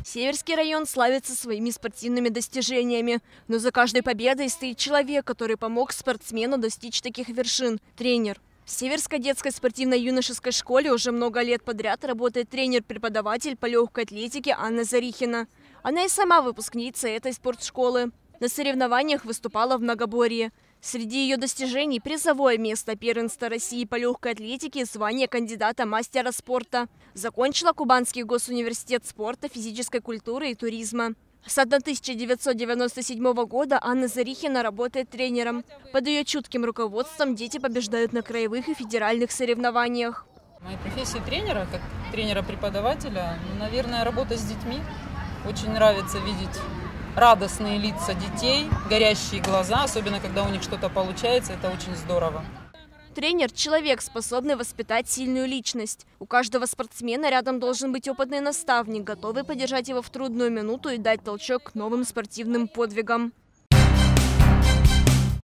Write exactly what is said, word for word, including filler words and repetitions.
Северский район славится своими спортивными достижениями. Но за каждой победой стоит человек, который помог спортсмену достичь таких вершин – тренер. В Северской детской спортивно-юношеской школе уже много лет подряд работает тренер-преподаватель по легкой атлетике Анна Зарихина. Она и сама выпускница этой спортшколы. На соревнованиях выступала в многоборье. Среди ее достижений призовое место первенства России по легкой атлетике, звание кандидата мастера спорта. Закончила Кубанский госуниверситет спорта, физической культуры и туризма. С тысяча девятьсот девяносто седьмого года Анна Зарихина работает тренером. Под ее чутким руководством дети побеждают на краевых и федеральных соревнованиях. Моя профессия тренера, как тренера-преподавателя, наверное, работа с детьми. Очень нравится видеть радостные лица детей, горящие глаза, особенно когда у них что-то получается, это очень здорово. Тренер – человек, способный воспитать сильную личность. У каждого спортсмена рядом должен быть опытный наставник, готовый поддержать его в трудную минуту и дать толчок к новым спортивным подвигам.